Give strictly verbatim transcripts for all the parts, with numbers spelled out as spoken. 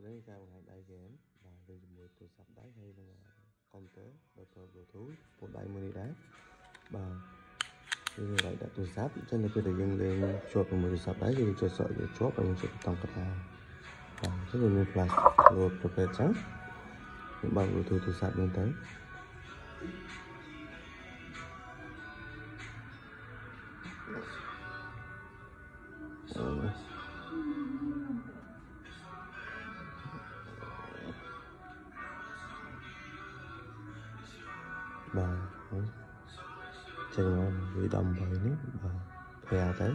lấy ra một đai game và đi một tụ sập đáy hay là con tế đồ thờ đồ thú một đai mini đá và như vậy đã tụ sắp cho nên bây giờ dừng lên chuột một tụ sập đáy thì chuột sợ để chốt và mình sẽ tổng cật ra và rất là nhiều flash rồi tập về trắng những bằng đồ thú tụ sập lên tới và chừng nó bị đâm bởi nước và phè tới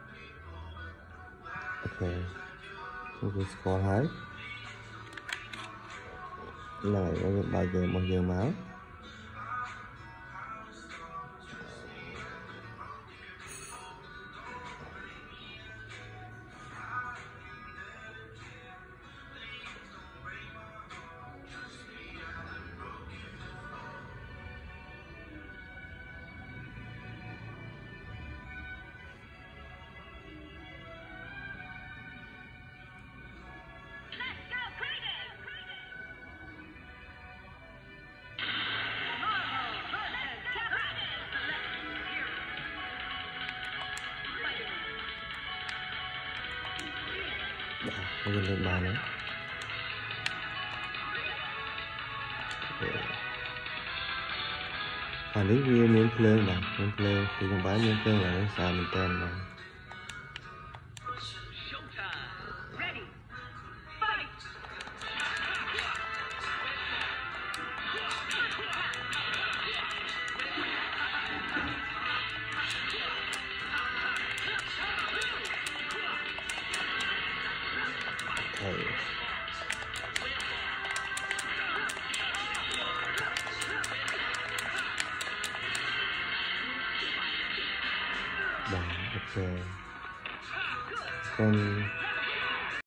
ok chúng tôi score hai này nó bài về một giờ máu Bây giờ lên bàn nữa à lý viên miếng play mà miếng play thì không phải miếng play là nó xài mình tên mà okay. Bah, ok. Con